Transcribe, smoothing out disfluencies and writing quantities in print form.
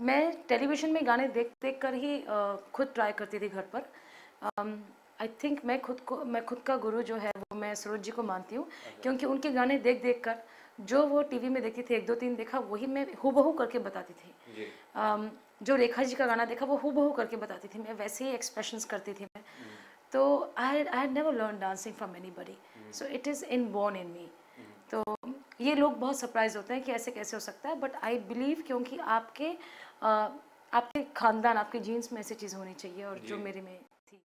मैं टेलीविज़न में गाने देख कर ही खुद ट्राई करती थी घर पर। आई थिंक मैं खुद का गुरु जो है वो मैं सरोज जी को मानती हूँ, क्योंकि उनके गाने देख कर जो वो टीवी में देखती थी, 1 2 3 देखा वही मैं हूबहू करके बताती थी। जो रेखा जी का गाना देखा वो हूबहू करके बताती थी, मैं वैसे ही एक्सप्रेशंस करती थी मैं। तो I never learn dancing from anybody, so it is inborn in me. तो ये लोग बहुत सरप्राइज होते हैं कि ऐसे कैसे हो सकता है, बट आई बिलीव क्योंकि आपके खानदान, आपके जीन्स में ऐसी चीज़ होनी चाहिए, और जो मेरे में